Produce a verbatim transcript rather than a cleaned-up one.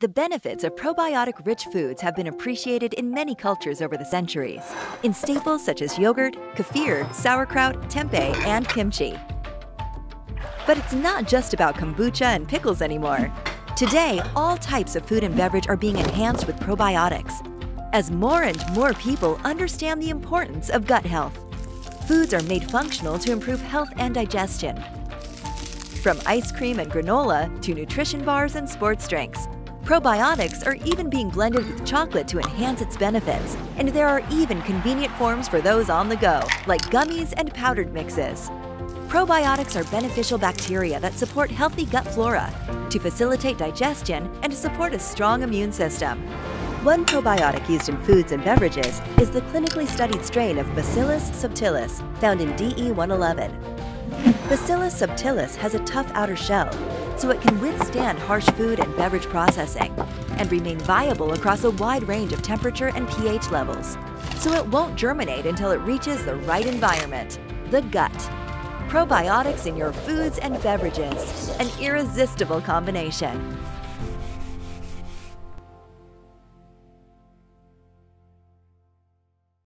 The benefits of probiotic-rich foods have been appreciated in many cultures over the centuries, in staples such as yogurt, kefir, sauerkraut, tempeh, and kimchi. But it's not just about kombucha and pickles anymore. Today, all types of food and beverage are being enhanced with probiotics, as more and more people understand the importance of gut health. Foods are made functional to improve health and digestion. From ice cream and granola to nutrition bars and sports drinks, probiotics are even being blended with chocolate to enhance its benefits, and there are even convenient forms for those on the go, like gummies and powdered mixes. Probiotics are beneficial bacteria that support healthy gut flora, to facilitate digestion and to support a strong immune system. One probiotic used in foods and beverages is the clinically studied strain of Bacillus subtilis, found in D E one eleven. Bacillus subtilis has a tough outer shell, so it can withstand harsh food and beverage processing and remain viable across a wide range of temperature and pH levels, so it won't germinate until it reaches the right environment, the gut. Probiotics in your foods and beverages, an irresistible combination.